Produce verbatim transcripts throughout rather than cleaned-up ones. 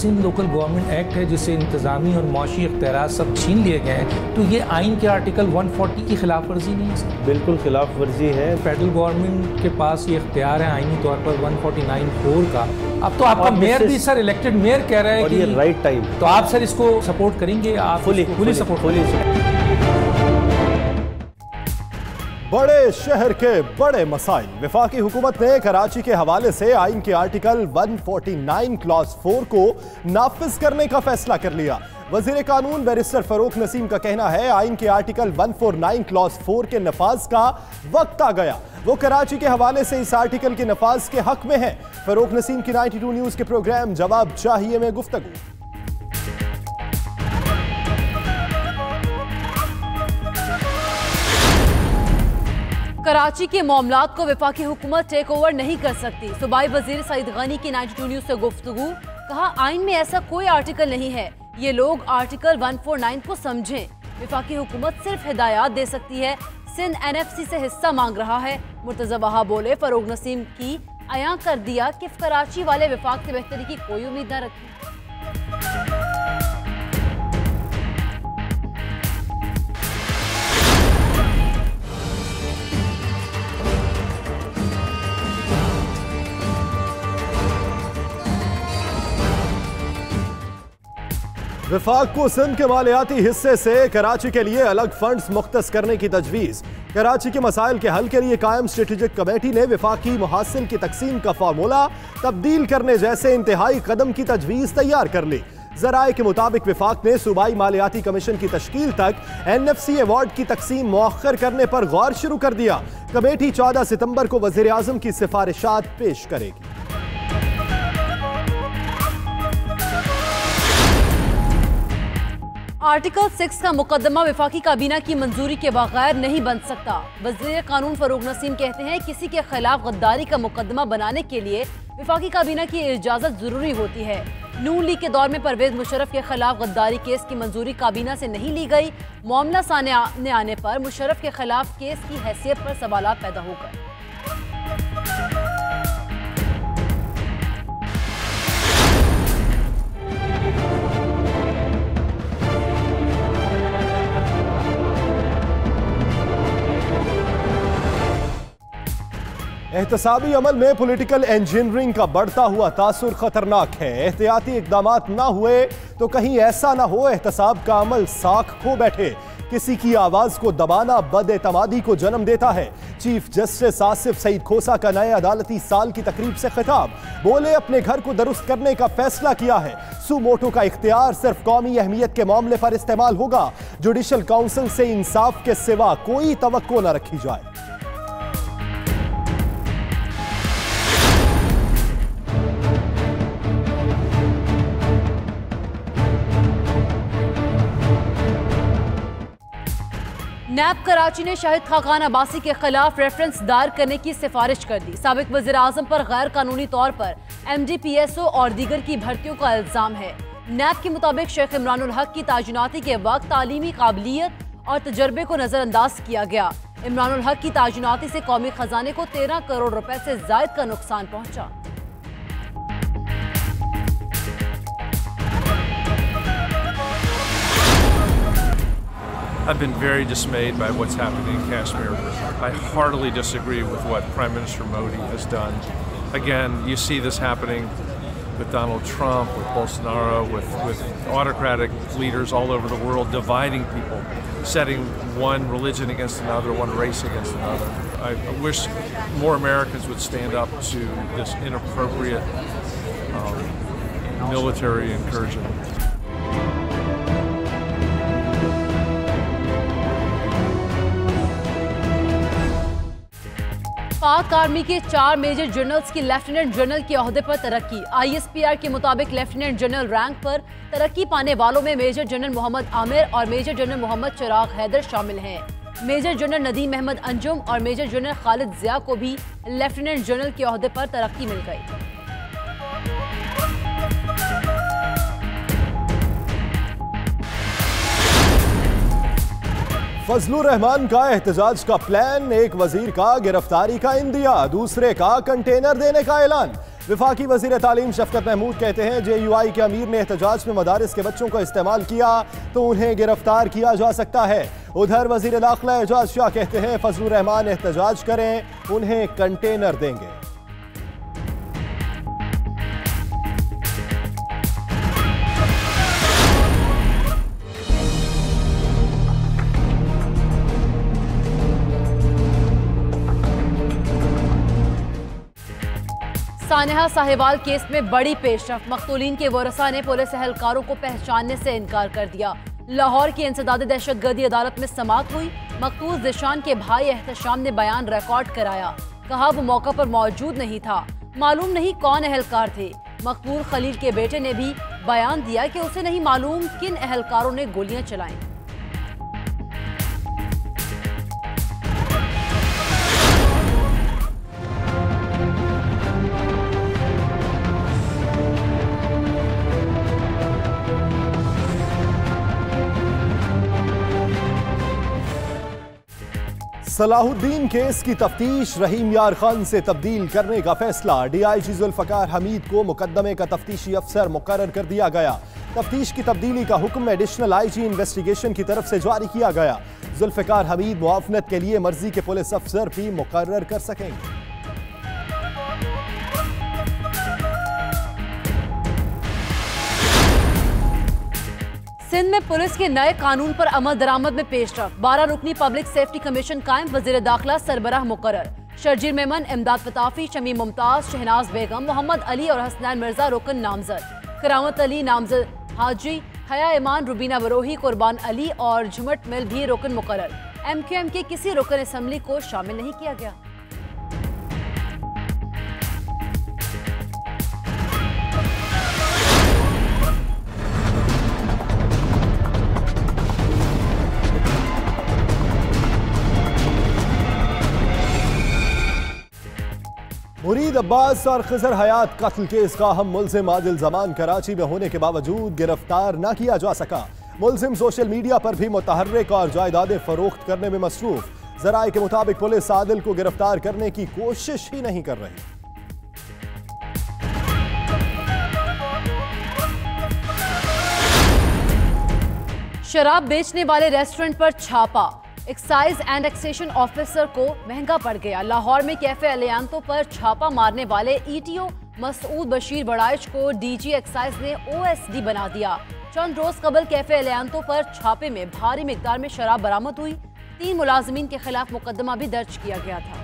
Sindh local government act है जिससे इंतजामी और मौशी इख्तियार सब छीन लिए गए हैं, तो ये आइन के आर्टिकल एक सौ चालीस की खिलाफ वर्जी नहीं है? बिल्कुल खिलाफ वर्जी है। फेडरल गवर्नमेंट के पास ये इख्तियार है आइनी तौर पर एक सौ उनचास फोर का। अब तो आपका मेयर भी सर इलेक्टेड मेयर कह रहा है कि ये राइट टाइम, तो आप सर इसको सपोर्ट करेंगे? आप फुली फुली सपोर्ट करेंगे? बड़े शहर के बड़े मसाइल। वफाकी हुकूमत ने कराची के हवाले से आइन के आर्टिकल एक सौ उनचास क्लॉज फोर को नाफिज करने का फैसला कर लिया। वजीर कानून बैरिस्टर फरूक नसीम का कहना है आइन के आर्टिकल एक सौ उनचास क्लॉज फोर के नफाज का वक्त आ गया। वो कराची के हवाले से इस आर्टिकल के नफाज के हक में है। फरूक नसीम की बानवे न्यूज के प्रोग्राम जवाब चाहिए में गुफ्तगू। कराची के मामलात को वफाकी हुकूमत टेक ओवर नहीं कर सकती। सूबाई वजीर सईद गनी की बानवे न्यूज से गुफ्तगू। कहा आइन में ऐसा कोई आर्टिकल नहीं है, ये लोग आर्टिकल एक सौ उनचास को समझें। वफाकी हुकूमत सिर्फ हिदायत दे सकती है। सिंध एन एफ सी से हिस्सा मांग रहा है। मुर्तजा वहाब बोले फरूक नसीम की अयां कर दिया कि कराची वाले वफाक से बेहतरी की कोई उम्मीद न रखी। वफाक को सिंध के मालियाती हिस्से से कराची के लिए अलग फंड्स मुख्तस करने की तजवीज़। कराची के मसाइल के हल के लिए कायम स्ट्रेटेजिक कमेटी ने वफाकी मुहासिल की तकसीम का फार्मूला तब्दील करने जैसे इंतहाई कदम की तजवीज़ तैयार कर ली। ज़राए के मुताबिक वफाक ने सूबाई मालियाती कमीशन की तश्कील तक एन एफ सी अवार्ड की तकसीम मुअख्खर करने पर गौर शुरू कर दिया। कमेटी चौदह सितंबर को वज़ीर आज़म की सिफारिशात पेश करेगी। आर्टिकल सिक्स का मुकदमा वफाकी काबीना की मंजूरी के बगैर नहीं बन सकता। वज़ीर कानून फरूक नसीम कहते हैं किसी के खिलाफ गद्दारी का मुकदमा बनाने के लिए वफाकी काबीना की इजाज़त जरूरी होती है। नून लीग के दौर में परवेज मुशर्रफ के खिलाफ गद्दारी केस की मंजूरी काबीना से नहीं ली गई। मामला सामने आने पर मुशर्रफ के खिलाफ केस की हैसियत पर सवाल पैदा हो गए। एहतसाबी अमल में पॉलिटिकल इंजीनियरिंग का बढ़ता हुआ तासुर खतरनाक है। एहतियाती इकदाम ना हुए तो कहीं ऐसा ना हो एहतसाब का अमल साख खो बैठे। किसी की आवाज को दबाना बदएतमादी को जन्म देता है। चीफ जस्टिस आसिफ सईद खोसा का नए अदालती साल की तकरीब से खिताब। बोले अपने घर को दुरुस्त करने का फैसला किया है। सुमोटो का इख्तियार सिर्फ कौमी अहमियत के मामले पर इस्तेमाल होगा। जुडिशल काउंसिल से इंसाफ के सिवा कोई तवक्को न रखी जाए। नैब कराची ने शाहिद खाकान अब्बासी के खिलाफ रेफरेंस दायर करने की सिफारिश कर दी। साबिक वज़ीर आज़म पर गैर कानूनी तौर पर M D P S O और दीगर की भर्तियों का इल्जाम है। नैब के मुताबिक शेख इमरानुल हक की तायुनाती के वक्त तालीमी काबिलियत और तजर्बे को नजरअंदाज किया गया। इमरानुल हक की तायुनाती से कौमी खजाने को तेरह करोड़ रुपए से जायद का नुकसान पहुंचा। I've been very dismayed by what's happening in Kashmir. I heartily disagree with what Prime Minister Modi has done. Again, you see this happening with Donald Trump, with Bolsonaro, with, with autocratic leaders all over the world, dividing people, setting one religion against another, one race against another. I, I wish more Americans would stand up to this inappropriate um, military incursion. Pak army के चार major generals की lieutenant general के ओहदे पर तरक्की। I S P R के मुताबिक lieutenant general rank पर तरक्की पाने वालों में मेजर जनरल मोहम्मद आमिर और मेजर जनरल मोहम्मद चिराग हैदर शामिल हैं। मेजर जनरल नदीम अहमद अंजुम और मेजर जनरल खालिद जिया को भी लेफ्टिनेंट जनरल के ओहदे पर तरक्की मिल गई। फजलुर रहमान का एहतजाज का प्लान, एक वजीर का गिरफ्तारी का इंदिया, दूसरे का कंटेनर देने का ऐलान। वफाकी वज़ीर तालीम शफकत महमूद कहते हैं जे यू आई के अमीर ने एहतजाज में मदारिस के बच्चों को इस्तेमाल किया तो उन्हें गिरफ्तार किया जा सकता है। उधर वज़ीर दाखिला एजाज शाह कहते हैं फजलुर रहमान एहतजाज करें, उन्हें कंटेनर देंगे। सानेहा साहिवाल केस में बड़ी पेशरफ, मकतूलीन के वरसा ने पुलिस एहलकारों को पहचानने से इनकार कर दिया। लाहौर की इंसदादी दहशतगर्दी अदालत में समाअत हुई। मकतूल ज़िशान के भाई एहतशाम ने बयान रिकॉर्ड कराया। कहा वो मौका पर मौजूद नहीं था, मालूम नहीं कौन एहलकार थे। मकबूल खलील के बेटे ने भी बयान दिया कि उसे नहीं मालूम किन एहलकारों ने गोलियां चलाई। सलाहुद्दीन केस की तफ्तीश रहीम यार खान से तब्दील करने का फैसला। डीआईजी जुल्फकार हमीद को मुकदमे का तफ्तीशी अफसर मुकर्रर कर दिया गया। तफ्तीश की तब्दीली का हुक्म एडिशनल आईजी इन्वेस्टिगेशन की तरफ से जारी किया गया। जुल्फकार हमीद मुआवनत के लिए मर्जी के पुलिस अफसर भी मुकर्रर कर सकेंगे। सिंध में पुलिस के नए कानून पर अमल दरामद में पेशरफ। बारह रुकनी पब्लिक सेफ्टी कमीशन कायम, वजीर दाखिला सरबराह मुकर्रर। शर्जील मेमन, इमदाद पताफी, शमी मुमताज, शहनाज बेगम, मोहम्मद अली और हसनैन मिर्जा रुकन नामजद। करामत अली नामजद हाजी, हया ईमान, रुबीना बरोही, कुर्बान अली और झुमट मिल भी रुकन मुकर्रर। एम क्यू एम के किसी रुकन असम्बली को शामिल नहीं किया गया। मुरीद अब्बास और खिजर हयात कत्ल केस का अहम मुल्जिम आदिल जमान कराची में होने के बावजूद गिरफ्तार न किया जा सका। मुल्जिम सोशल मीडिया पर भी मुतहर्रिक और जायदादें फरोख्त करने में मसरूफ। जराए के मुताबिक पुलिस आदिल को गिरफ्तार करने की कोशिश ही नहीं कर रही। शराब बेचने वाले रेस्टोरेंट पर छापा, एक्साइज एंड टैक्सेशन ऑफिसर को महंगा पड़ गया। लाहौर में कैफे अलियांतो पर छापा मारने वाले ईटीओ मसूद बशीर बड़ाइच को डीजी एक्साइज ने ओएसडी बना दिया। चंद रोज कबल कैफे अलियांतो पर छापे में भारी मिकदार में शराब बरामद हुई। तीन मुलाजिमीन के खिलाफ मुकदमा भी दर्ज किया गया था।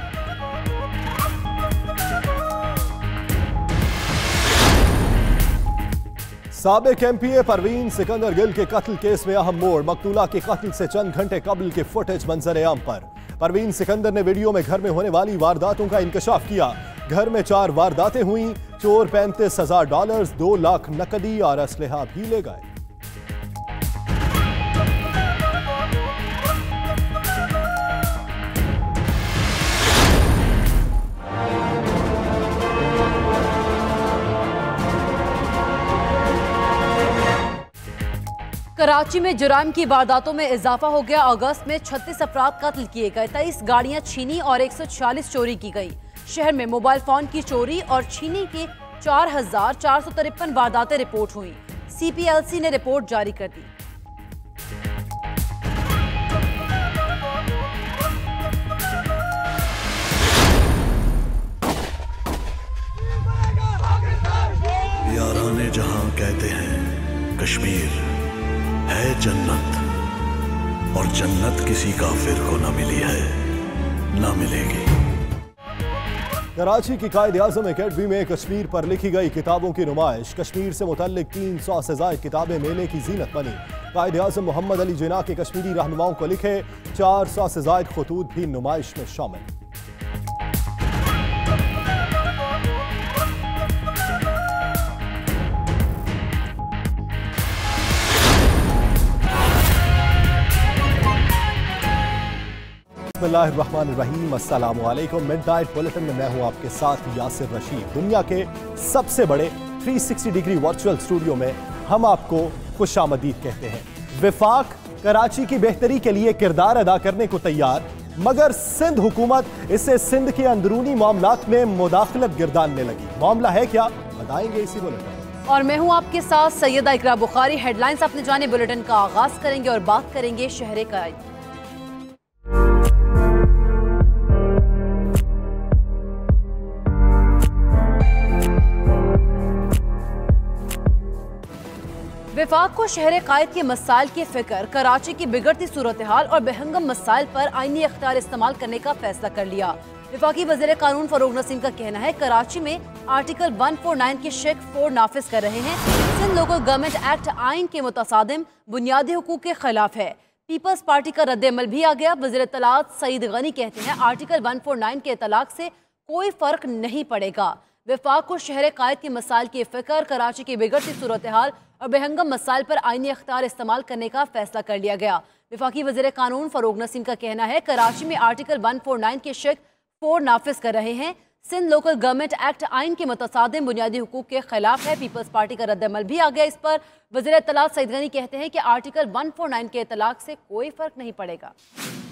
साबिक एमपीए परवीन सिकंदर गिल के कत्ल केस में अहम मोड़। मकतूला के कत्ल से चंद घंटे कबल के फुटेज मंजर आम पर। परवीन सिकंदर ने वीडियो में घर में होने वाली वारदातों का इंकशाफ किया। घर में चार वारदातें हुई। चोर पैंतीस हजार डॉलर, दो लाख नकदी और असलहा भी ले गए। कराची में जुराइम की वारदातों में इजाफा हो गया। अगस्त में छत्तीस अफराद कत्ल किए गए, तेईस गाड़ियां छीनी और एक सौ छियालीस चोरी की गई। शहर में मोबाइल फोन की चोरी और छीनी के चार हजार चार सौ तिरपन वारदातें रिपोर्ट हुई। सीपीएलसी ने रिपोर्ट जारी कर दी। याराने जहां कहते हैं कश्मीर है जन्नत, और जन्नत किसी काफिर को न मिली है, न मिलेगी। कराची की कायद आजम अकेडमी में कश्मीर पर लिखी गई किताबों की नुमाइश। कश्मीर से मुतल्लिक तीन सौ से ज़ायद किताबें मेले की जीनत बनी। कायद आजम मोहम्मद अली जिन्ना के कश्मीरी रहनुमाओं को लिखे चार सौ से ज़ायद खतूत भी नुमाइश में शामिल। बिस्मिल्लाहिर्रहमानिर्रहीम, अस्सलाम वालेकुम। मिडनाइट बुलेटिन में मैं हूं आपके साथ यासिर रशीद। दुनिया के सबसे बड़े तीन सौ साठ डिग्री वर्चुअल स्टूडियो में हम आपको खुशामदीद कहते हैं। विफाक कराची की बेहतरी के लिए किरदार अदा करने को तैयार, मगर सिंध हुकूमत इसे सिंध के अंदरूनी मामलात में मुदाखलत गिरदानने लगी। मामला है क्या, बताएंगे इसी बुलेटिन। और मैं हूं आपके साथ सैयदा इकरा बुखारी। हेडलाइंस अपने जाने बुलेटिन का आगाज करेंगे और बात करेंगे शहर का। विफाक को शहर कायद के मसाइल की फिक्र, कराची की बिगड़ती सूरत हाल और बेहंगम मसाइल पर आईनी अख्तियार इस्तेमाल करने का फैसला कर लिया। विफाकी वज़ीर कानून फरूग नसीम का कहना है कराची में आर्टिकल एक सौ उनचास की शेक फोर नाफिज कर रहे हैं। सिंध लोकल गवर्नमेंट एक्ट आइन के मुतासादिम बुनियादी हुकूक के खिलाफ है। पीपल्स पार्टी का रद्द-ए-अमल भी आ गया। वज़ीर इत्तलात सईद गनी कहते हैं आर्टिकल एक सौ उनचास के इतलाक से कोई फर्क नहीं पड़ेगा। विफाक को शहर कायद के मसाइल की फिक्र, कराची की बिगड़ती सूरत हाल और बेहंगम मसाइल पर आईनी अख्तियार इस्तेमाल करने का फैसला कर लिया गया। विफाकी वज़ीर कानून फरूग नसीम का कहना है कराची में आर्टिकल एक सौ उनचास के शेक फोर नाफिज कर रहे हैं। सिंध लोकल गवर्नमेंट एक्ट आइन के मुतासादिम बुनियादी हुकूक के खिलाफ है। पीपल्स पार्टी का रद्द-ए-अमल भी आ गया। इस पर वज़ीर इत्तलात सईद गनी कहते हैं कि आर्टिकल एक सौ उनचास के इतलाक से कोई फर्क नहीं पड़ेगा।